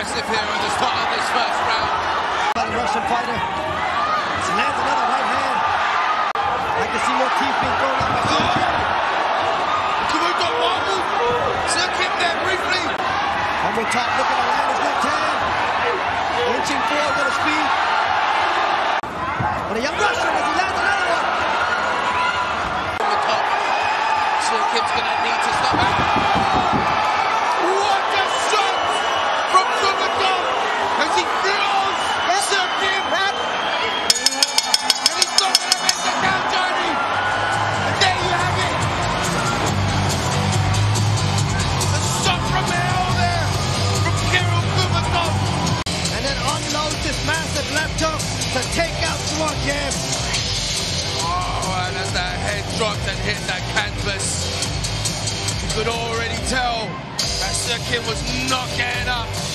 massive here at the start of this first round. Russian fighter. He lands another right hand. I can see more teeth being thrown out by Sir Kim. Kumu got marbled. Sir Kim there briefly. Over top, looking to land his left hand. Inching forward with a speed. But a young Russian as he lands another one. From the top. Sir Kim's going to need to stop it. What a shot from Kumakov as he throws Sir Kim. And he's not going to make the count, Johnny. And there you have it. A shot from hell there from Kirill Kumakov. And then unloads this massive left hook to take out Sir Kim. Oh, and as that head dropped and hit that canvas, you could already tell that Sir Kim was not getting up.